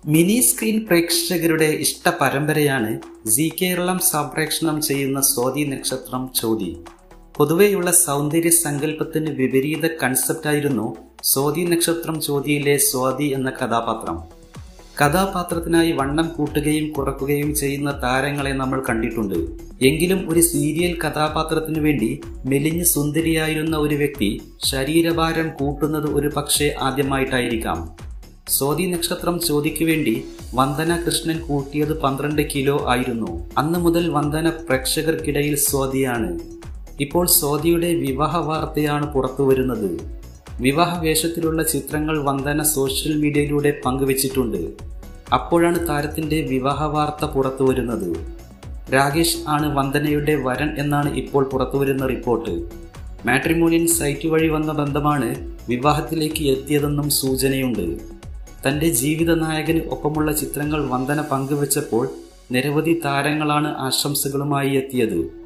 Mini screen പ്രേക്ഷകരുടെ ഇഷ്ട പരമ്പരയാണ് see Keralam സംപ്രേഷണം ചെയ്യുന്ന സ്വാതി നക്ഷത്രം ചോതി. പൊതുവെയുള്ള സൗന്ദര്യ സങ്കല്പത്തിന് വിപരീത കൺസെപ്റ്റായിരുന്നു സ്വാതി നക്ഷത്രം ചോതിയിലെ സ്വാതി എന്ന കഥാപാത്രം. കഥാപാത്രത്തിനായി വണ്ണം കൂട്ടുകയും കുറക്കുകയും ചെയ്യുന്ന താരങ്ങളെ നമ്മൾ കണ്ടിട്ടുണ്ട്. എങ്കിലും ഒരു സീരിയൽ കഥാപാത്രത്തിനു വേണ്ടി മെലിഞ്ഞ് സുന്ദരിയായിരുന്ന ഒരു വ്യക്തി ശരീരഭാരം കൂട്ടുന്നത് ഒരു പക്ഷേ ആദ്യമായിട്ടായിരിക്കാം. സ്വാതി നക്ഷത്രം ചോതിക്ക് വേണ്ടി വന്ദന കൃഷ്ണൻ കൂട്ടിയത് 12 കിലോ ആയിരുന്നു. അന്ന് മുതൽ വന്ദന പ്രേക്ഷകർക്കിടയിൽ സ്വാതിയാണ്. ഇപ്പോൾ സ്വാതിയുടെ വിവാഹ വാർത്തയാണ് പുറത്തുവരുന്നത്. വിവാഹ വേഷത്തിലുള്ള ചിത്രങ്ങൾ വന്ദന സോഷ്യൽ മീഡിയയിലൂടെ പങ്കുവച്ചിട്ടുണ്ട്. അപ്പോഴാണ് താരത്തിന്റെ വിവാഹ വാർത്ത പുറത്തുവരുന്നത്. രാകേഷ് ആണ് വന്ദനയുടെ വരൻ എന്നാണ് ഇപ്പോൾ പുറത്തുവരുന്ന റിപ്പോർട്ട്. മാട്രിമോണിയൽ സൈറ്റ് വഴി വന്ന ബന്ധമാണ് വിവാഹത്തിലേക്ക് എത്തിയതെന്നും സൂചനയുണ്ട്. തന്റെ ജീവിത നായകന് ഒപ്പമുള്ള ചിത്രങ്ങൾ വന്ദന പങ്കുവച്ചപ്പോൾ നിരവധി താരങ്ങളാണ് ആശംസകളുമായി എത്തിയത്.